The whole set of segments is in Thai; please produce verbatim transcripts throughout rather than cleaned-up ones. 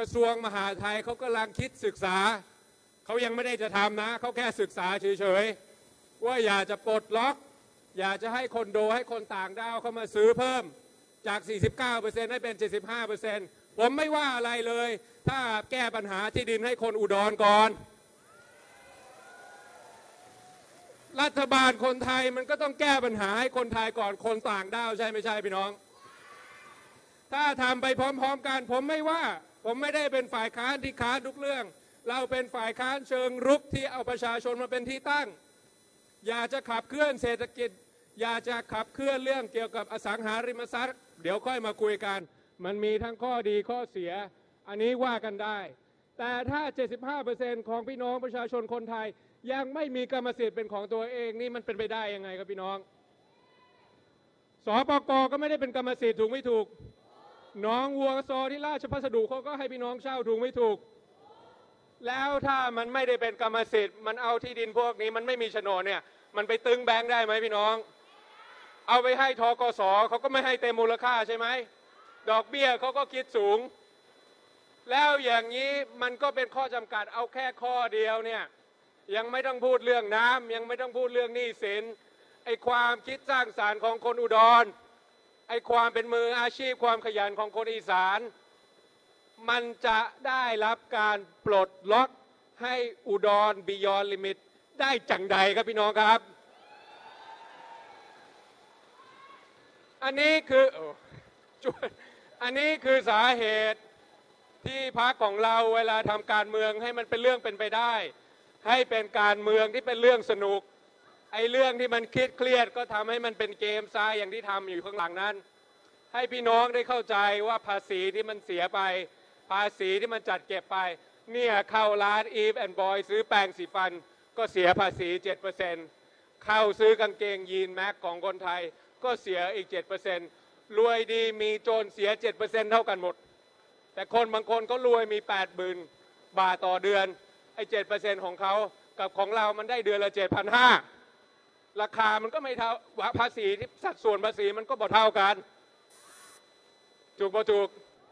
ระทรวงมหาดไทยเขากำลังคิดศึกษาเขายังไม่ได้จะทำนะเขาแค่ศึกษาเฉยๆว่าอยากจะปลดล็อกอยากจะให้คอนโดให้คนต่างด้าวเข้ามาซื้อเพิ่มจาก สี่สิบเก้าเปอร์เซ็นต์ ให้เป็น เจ็ดสิบห้าเปอร์เซ็นต์ ผมไม่ว่าอะไรเลยถ้าแก้ปัญหาที่ดินให้คนอุดรก่อนรัฐบาลคนไทยมันก็ต้องแก้ปัญหาให้คนไทยก่อนคนต่างด้าวใช่ไม่ใช่พี่น้องถ้าทำไปพร้อมๆกันผมไม่ว่าผมไม่ได้เป็นฝ่ายค้านที่ค้านทุกเรื่องเราเป็นฝ่ายค้านเชิงรุกที่เอาประชาชนมาเป็นที่ตั้งอยากจะขับเคลื่อนเศรษฐกิจอยากจะขับเคลื่อนเรื่องเกี่ยวกับอสังหาริมทรัพย์เดี๋ยวค่อยมาคุยกันมันมีทั้งข้อดีข้อเสียอันนี้ว่ากันได้แต่ถ้า เจ็ดสิบห้าเปอร์เซ็นต์ ของพี่น้องประชาชนคนไทยยังไม่มีกรรมสิทธิ์เป็นของตัวเองนี่มันเป็นไปได้ยังไงครับพี่น้องสปก.ก็ไม่ได้เป็นกรรมสิทธิ์ถูกไม่ถูกน้องวัวโซที่ราชพัสดุเขาก็ให้พี่น้องเช่าถูกไม่ถูกแล้วถ้ามันไม่ได้เป็นกรรมสิทธิ์มันเอาที่ดินพวกนี้มันไม่มีโฉนดเนี่ยมันไปตึงแบงค์ได้ไหมพี่น้องเอาไปให้ธกส.เขาก็ไม่ให้เต็มมูลค่าใช่ไหมดอกเบี้ยเขาก็คิดสูงแล้วอย่างนี้มันก็เป็นข้อจำกัดเอาแค่ข้อเดียวเนี่ยยังไม่ต้องพูดเรื่องน้ำยังไม่ต้องพูดเรื่องหนี้สินไอ้ความคิดสร้างสรรค์ของคนอุดรไอ้ความเป็นมืออาชีพความขยันของคนอีสานมันจะได้รับการปลดล็อกให้อุดร Beyond Limit ได้จังใดครับพี่น้องครับอันนี้คืออันนี้คือสาเหตุที่พรรคของเราเวลาทำการเมืองให้มันเป็นเรื่องเป็นไปได้ให้เป็นการเมืองที่เป็นเรื่องสนุกไอ้เรื่องที่มันคิดเครียดก็ทำให้มันเป็นเกมซ้ายอย่างที่ทำอยู่ข้างหลังนั้นให้พี่น้องได้เข้าใจว่าภาษีที่มันเสียไปภาษีที่มันจัดเก็บไปเนี่ยเข้าร้านอีฟแอนด์บอยซื้อแปรงสีฟันก็เสียภาษี เจ็ดเปอร์เซ็นต์ เข้าซื้อกางเกงยีนแม็กของคนไทยก็เสียอีก เจ็ดเปอร์เซ็นต์ รวยดีมีจนเสีย เจ็ดเปอร์เซ็นต์ เท่ากันหมดแต่คนบางคนก็รวยมี แปดหมื่น บาทต่อเดือนไอ้ เจ็ดเปอร์เซ็นต์ ของเขากับของเรามันได้เดือนละ เจ็ดพันห้าร้อย ราคามันก็ไม่เท่าภาษีที่สัดส่วนภาษีมันก็บ่เท่ากันถูกบ่ถูก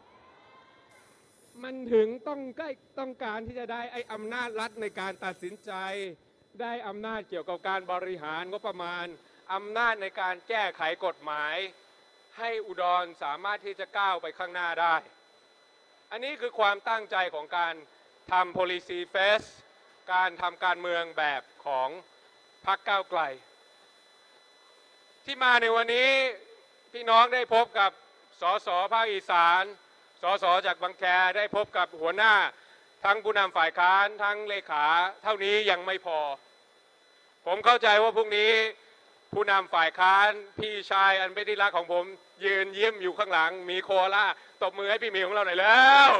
มันถึงต้องใกล้ต้องการที่จะได้ไอ้อำนาจรัฐในการตัดสินใจได้อำนาจเกี่ยวกับการบริหารงบประมาณอำนาจในการแก้ไขกฎหมายให้อุดรสามารถที่จะก้าวไปข้างหน้าได้อันนี้คือความตั้งใจของการทำ policy face การทำการเมืองแบบของพรรคก้าวไกลที่มาในวันนี้พี่น้องได้พบกับสสภาคอีสานสสจากบางแคได้พบกับหัวหน้าทั้งผู้นำฝ่ายค้านทั้งเลขาเท่านี้ยังไม่พอผมเข้าใจว่าพรุ่งนี้ผู้นำฝ่ายค้านพี่ชายอันเป็นที่รักของผมยืนยิ้มอยู่ข้างหลังมีโคอาล่าตบมือให้พี่หมีของเราหน่อยแล้ว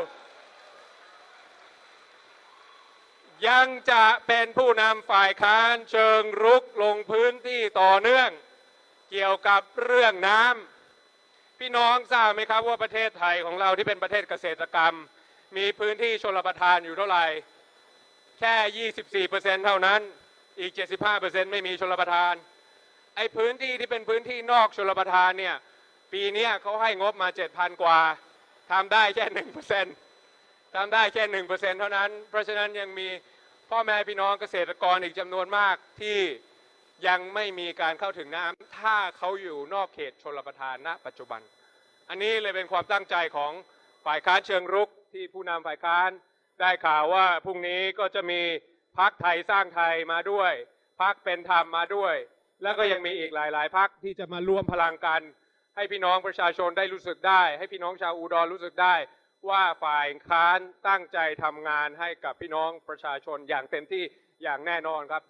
ยังจะเป็นผู้นำฝ่ายค้านเชิงรุกลงพื้นที่ต่อเนื่องเกี่ยวกับเรื่องน้ำพี่น้องทราบไหมครับว่าประเทศไทยของเราที่เป็นประเทศเกษตรกรรมมีพื้นที่ชลประทานอยู่เท่าไหร่แค่ ยี่สิบสี่เปอร์เซ็นต์ เท่านั้นอีก เจ็ดสิบห้าเปอร์เซ็นต์ ไม่มีชลประทานไอ้พื้นที่ที่เป็นพื้นที่นอกชลประทานเนี่ยปีนี้เขาให้งบมา เจ็ดพัน กว่าทำได้แค่ หนึ่งเปอร์เซ็นต์ ทำได้แค่ หนึ่งเปอร์เซ็นต์ เท่านั้นเพราะฉะนั้นยังมีพ่อแม่พี่น้องเกษตรกรอีกจำนวนมากที่ยังไม่มีการเข้าถึงน้ำถ้าเขาอยู่นอกเขตชลประทานณปัจจุบันอันนี้เลยเป็นความตั้งใจของฝ่ายค้านเชิงรุกที่ผู้นำฝ่ายค้านได้ข่าวว่าพรุ่งนี้ก็จะมีพรรคไทยสร้างไทยมาด้วยพรรคเป็นธรรมมาด้วยแล้วก็ยังมีอีกหลายๆพรรคที่จะมารวมพลังกันให้พี่น้องประชาชนได้รู้สึกได้ให้พี่น้องชาวอุดรรู้สึกได้ว่าฝ่ายค้านตั้งใจทำงานให้กับพี่น้องประชาชนอย่างเต็มที่อย่างแน่นอนครับ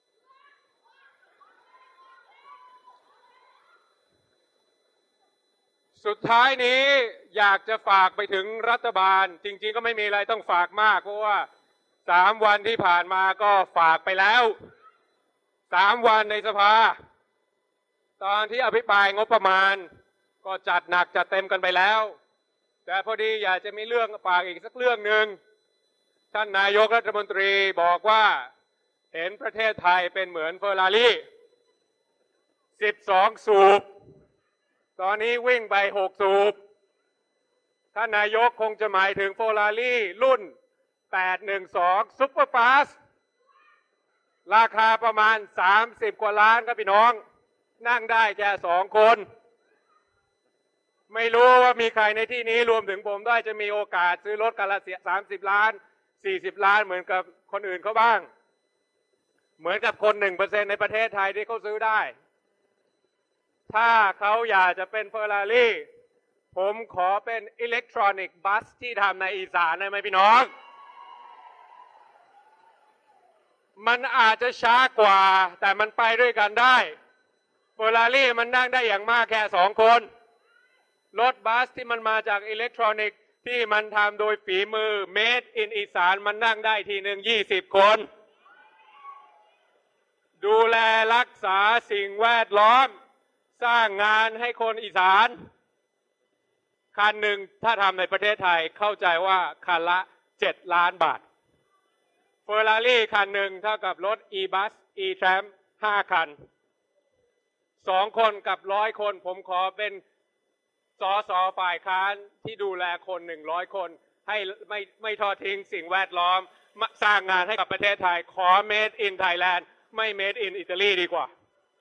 สุดท้ายนี้อยากจะฝากไปถึงรัฐบาลจริงๆก็ไม่มีอะไรต้องฝากมากเพราะว่าสามวันที่ผ่านมาก็ฝากไปแล้วสามวันในสภาตอนที่อภิปรายงบประมาณก็จัดหนักจัดเต็มกันไปแล้วแต่พอดีอยากจะมีเรื่องฝากอีกสักเรื่องหนึ่งท่านนายกรัฐมนตรีบอกว่าเห็นประเทศไทยเป็นเหมือนเฟอร์รารี่สิบสองสูบตอนนี้วิ่งไปหกสูบท่านนายกคงจะหมายถึง Ferrari รุ่นแปดหนึ่งสอง Super Fast ราคาประมาณสามสิบกว่าล้านครับพี่น้องนั่งได้แค่สองคนไม่รู้ว่ามีใครในที่นี้รวมถึงผมด้วยจะมีโอกาสซื้อรถคันละสามสิบล้านสี่สิบล้านเหมือนกับคนอื่นเขาบ้างเหมือนกับคนหนึ่งเปอร์เซ็นต์ในประเทศไทยที่เขาซื้อได้ถ้าเขาอยากจะเป็นเฟอร์รารี่ผมขอเป็นอิเล็กทรอนิกส์บัสที่ทำในอีสานได้ไหมพี่น้องมันอาจจะช้ากว่าแต่มันไปด้วยกันได้เฟอร์รารี่มันนั่งได้อย่างมากแค่สองคนรถบัสที่มันมาจากอิเล็กทรอนิกส์ที่มันทำโดยฝีมือ Made in อีสานมันนั่งได้ทีหนึ่งยี่สิบคนดูแลรักษาสิ่งแวดล้อมสร้างงานให้คนอีสานคันหนึ่งถ้าทำในประเทศไทยเข้าใจว่าคันละเจ็ดล้านบาทเฟอร์รารี่คันหนึ่งเท่ากับรถ e-bus e-tram ห้าคันสองคนกับร้อยคนผมขอเป็นสสฝ่ายค้านที่ดูแลคนหนึ่งร้อยคนให้ไม่ไม่ทอดทิ้งสิ่งแวดล้อมสร้างงานให้กับประเทศไทยขอ Made in Thailand ไม่ Made in อิตาลีดีกว่า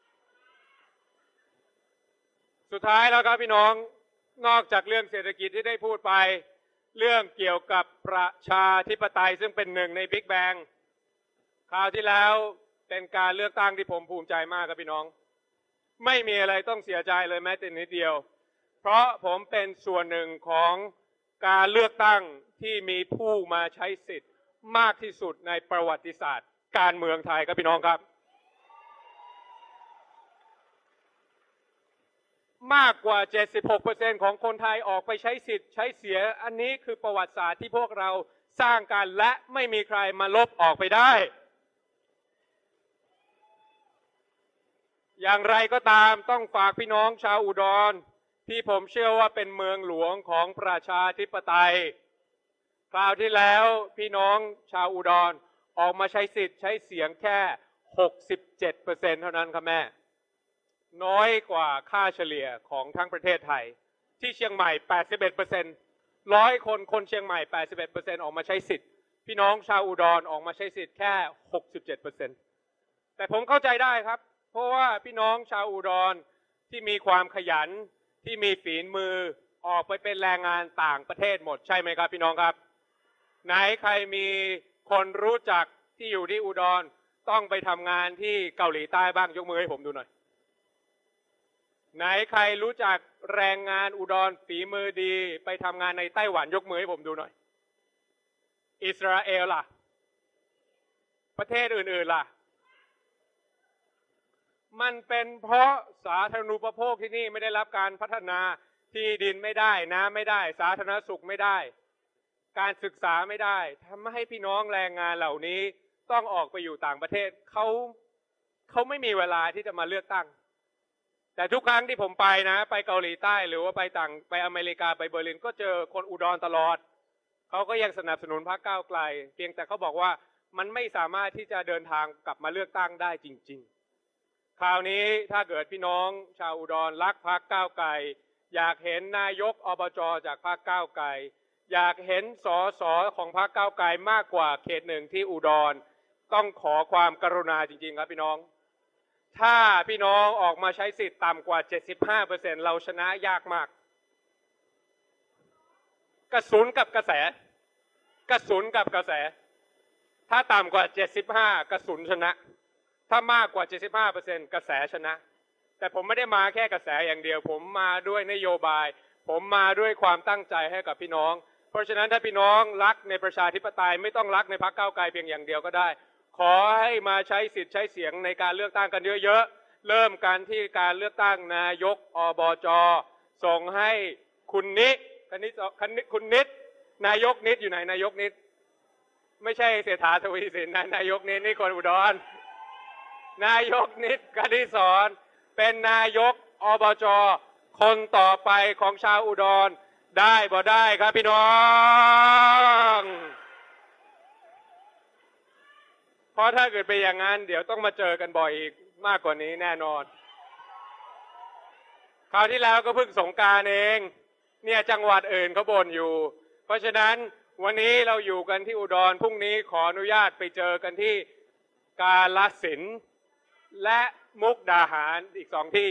สุดท้ายแล้วครับพี่น้องนอกจากเรื่องเศรษฐกิจที่ได้พูดไปเรื่องเกี่ยวกับประชาธิปไตยซึ่งเป็นหนึ่งในบิ๊กแบงคราวที่แล้วเป็นการเลือกตั้งที่ผมภูมิใจมากครับพี่น้องไม่มีอะไรต้องเสียใจเลยแม้แต่นิดเดียวเพราะผมเป็นส่วนหนึ่งของการเลือกตั้งที่มีผู้มาใช้สิทธิ์มากที่สุดในประวัติศาสตร์การเมืองไทยครับพี่น้องครับมากกว่า เจ็ดสิบหกเปอร์เซ็นต์ ของคนไทยออกไปใช้สิทธิ์ใช้เสียอันนี้คือประวัติศาสตร์ที่พวกเราสร้างกันและไม่มีใครมาลบออกไปได้อย่างไรก็ตามต้องฝากพี่น้องชาวอุดรที่ผมเชื่อว่าเป็นเมืองหลวงของประชาธิปไตยคราวที่แล้วพี่น้องชาวอุดรออกมาใช้สิทธิ์ใช้เสียงแค่ หกสิบเจ็ดเปอร์เซ็นต์ เท่านั้นครับแม่น้อยกว่าค่าเฉลี่ยของทั้งประเทศไทยที่เชียงใหม่ แปดสิบเอ็ดเปอร์เซ็นต์ ร้อยคนคนเชียงใหม่ แปดสิบเอ็ดเปอร์เซ็นต์ ออกมาใช้สิทธิ์พี่น้องชาวอุดรออกมาใช้สิทธิ์แค่ หกสิบเจ็ดเปอร์เซ็นต์ แต่ผมเข้าใจได้ครับเพราะว่าพี่น้องชาวอุดรที่มีความขยันที่มีฝีมือออกไปเป็นแรงงานต่างประเทศหมดใช่ไหมครับพี่น้องครับไหนใครมีคนรู้จักที่อยู่ที่อุดรต้องไปทำงานที่เกาหลีใต้บ้างยกมือให้ผมดูหน่อยไหนใครรู้จักแรงงานอุดรฝีมือดีไปทำงานในไต้หวันยกมือให้ผมดูหน่อยอิสราเอลล่ะประเทศอื่นๆล่ะมันเป็นเพราะสาธารณูปโภคที่นี่ไม่ได้รับการพัฒนาที่ดินไม่ได้น้ำไม่ได้สาธารณสุขไม่ได้การศึกษาไม่ได้ทำให้พี่น้องแรงงานเหล่านี้ต้องออกไปอยู่ต่างประเทศเขาเขาไม่มีเวลาที่จะมาเลือกตั้งแต่ทุกครั้งที่ผมไปนะไปเกาหลีใต้หรือว่าไปต่างไปอเมริกาไปเบอร์ลินก็เจอคนอุดรตลอดเขาก็ยังสนับสนุนพรรคก้าวไกลเพียงแต่เขาบอกว่ามันไม่สามารถที่จะเดินทางกลับมาเลือกตั้งได้จริงๆคราวนี้ถ้าเกิดพี่น้องชาวอุดรรักพรรคก้าวไกลอยากเห็นนายกอบจจากพรรคก้าวไกลอยากเห็นสสของพรรคก้าวไกลมากกว่าเขตหนึ่งที่อุดรต้องขอความกรุณาจริงๆครับพี่น้องถ้าพี่น้องออกมาใช้สิทธิ์ต่ำกว่า เจ็ดสิบห้าเปอร์เซ็นต์ เราชนะยากมากกระสุนกับกระแสกระสุนกับกระแสถ้าต่ำกว่าเจ็ดสิบห้ากระสุนชนะถ้ามากกว่า เจ็ดสิบห้าเปอร์เซ็นต์ กระแสชนะแต่ผมไม่ได้มาแค่กระแสอย่างเดียวผมมาด้วยนโยบายผมมาด้วยความตั้งใจให้กับพี่น้องเพราะฉะนั้นถ้าพี่น้องรักในประชาธิปไตยไม่ต้องรักในพรรคก้าวไกลเพียงอย่างเดียวก็ได้ขอให้มาใช้สิทธิ์ใช้เสียงในการเลือกตั้งกันเยอะๆเริ่มกันที่การเลือกตั้งนายกอบจส่งให้คุณนิคณิตคุณนิดนายกนิดอยู่ไหนนายกนิดไม่ใช่เศรษฐาทวีสินนะนายกนิดนี่คนอุดรนายกนิดกนิษรเป็นนายกอบจคนต่อไปของชาวอุดรได้บ่ได้ครับพี่น้องเพราะถ้าเกิดไปอย่างนั้นเดี๋ยวต้องมาเจอกันบ่อยอีกมากกว่านี้แน่นอนคราวที่แล้วก็เพิ่งสงกรานต์เองเนี่ยจังหวัดอื่นเขาบ่นอยู่เพราะฉะนั้นวันนี้เราอยู่กันที่อุดรพรุ่งนี้ขออนุญาตไปเจอกันที่กาฬสินธุ์และมุกดาหารอีกสองที่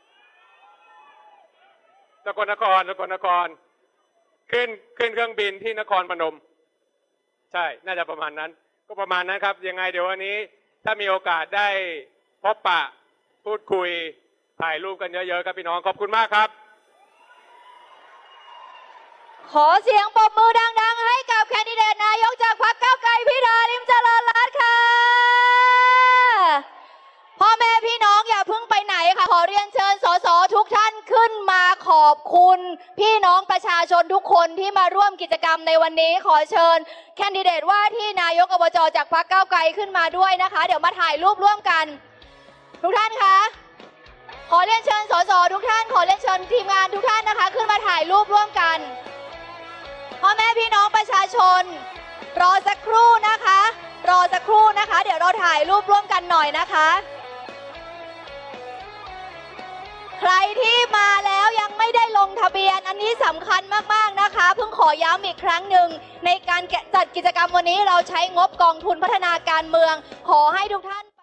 สกลนครสกลนครขึ้นขึ้นเครื่องบินที่นครพนมใช่น่าจะประมาณนั้นก็ประมาณนั้นครับยังไงเดี๋ยววันนี้ถ้ามีโอกาสได้พบปะพูดคุยถ่ายรูปกันเยอะๆครับพี่น้องขอบคุณมากครับขอเสียงปรบมือดังๆให้กับแคนดิเดตนายกจากพรรคก้าวไกลพิธาลิ้มเจริญรัตน์ค่ะพ่อแม่พี่น้องอย่าเพิ่งไปไหนค่ะขอเรียนเชิญสสทุกท่านขึ้นมาขอบคุณพี่น้องประชาชนทุกคนที่มาร่วมกิจกรรมในวันนี้ขอเชิญแคนดิเดตว่าที่นายกอบจจากพรรคก้าวไกลขึ้นมาด้วยนะคะเดี๋ยวมาถ่ายรูปร่วมกันทุกท่านคะขอเรียนเชิญสสทุกท่านขอเรียนเชิญทีมงานทุกท่านนะคะขึ้นมาถ่ายรูปร่วมกันพ่อแม่พี่น้องประชาชนรอสักครู่นะคะรอสักครู่นะคะเดี๋ยวเราถ่ายรูปร่วมกันหน่อยนะคะใครที่มาแล้วยังไม่ได้ลงทะเบียนอันนี้สำคัญมากๆนะคะเพิ่งขอย้ำอีกครั้งหนึ่งในการจัดกิจกรรมวันนี้เราใช้งบกองทุนพัฒนาการเมืองขอให้ทุกท่าน